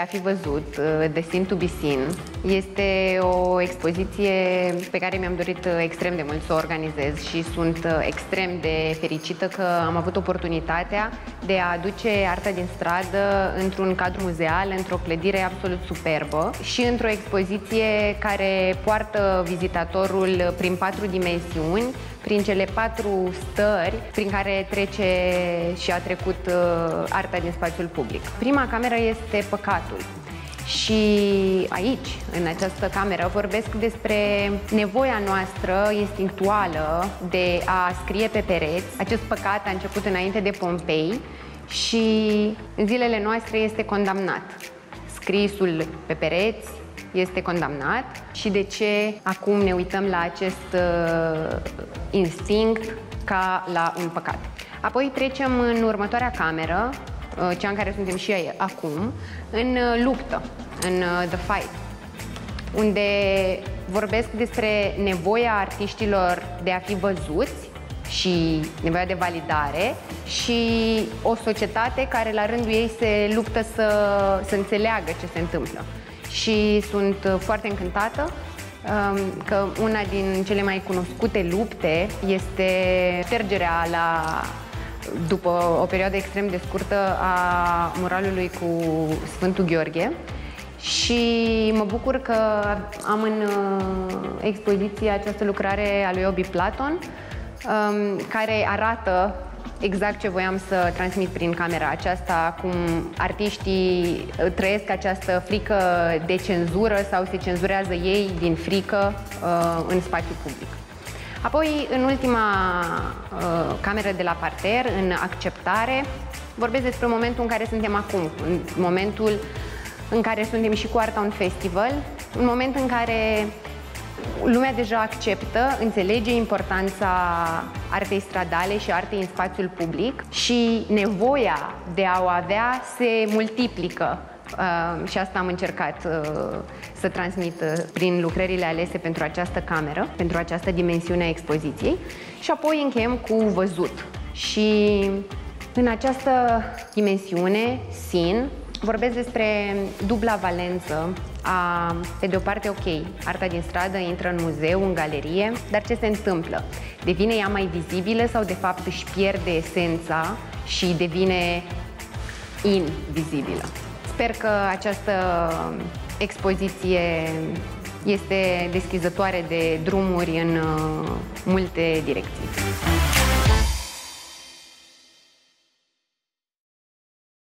fi văzut, The Seen to be Seen, este o expoziție pe care mi-am dorit extrem de mult să o organizez și sunt extrem de fericită că am avut oportunitatea de a aduce arta din stradă într-un cadru muzeal, într-o clădire absolut superbă și într-o expoziție care poartă vizitatorul prin 4 dimensiuni, prin cele 4 stări prin care trece și a trecut arta din spațiul public. Prima cameră este Păcatul. Și aici, în această cameră, vorbesc despre nevoia noastră instinctuală de a scrie pe pereți. Acest păcat a început înainte de Pompei și în zilele noastre este condamnat. Scrisul pe pereți este condamnat. Și de ce acum ne uităm la acest instinct ca la un păcat? Apoi trecem în următoarea cameră, cea în care suntem și acum, în luptă, în The Fight, unde vorbesc despre nevoia artiștilor de a fi văzuți și nevoia de validare și o societate care la rândul ei se luptă să înțeleagă ce se întâmplă. Și sunt foarte încântată că una din cele mai cunoscute lupte este ștergerea după o perioadă extrem de scurtă a muralului cu Sfântul Gheorghe și mă bucur că am în expoziție această lucrare a lui Obi Platon care arată exact ce voiam să transmit prin camera aceasta, cum artiștii trăiesc această frică de cenzură sau se cenzurează ei din frică în spațiul public. Apoi, în ultima cameră de la parter, în Acceptare, vorbesc despre momentul în care suntem acum, în momentul în care suntem și cu Arta un Festival, un moment în care lumea deja acceptă, înțelege importanța artei stradale și artei în spațiul public și nevoia de a o avea se multiplică. Și asta am încercat să transmit prin lucrările alese pentru această cameră, pentru această dimensiune a expoziției. Și apoi încheiem cu văzut. Și în această dimensiune, Seen, vorbesc despre dubla valență pe de o parte, ok, arta din stradă intră în muzeu, în galerie, dar ce se întâmplă? Devine ea mai vizibilă sau de fapt își pierde esența și devine invizibilă? Sper că această expoziție este deschizătoare de drumuri în multe direcții.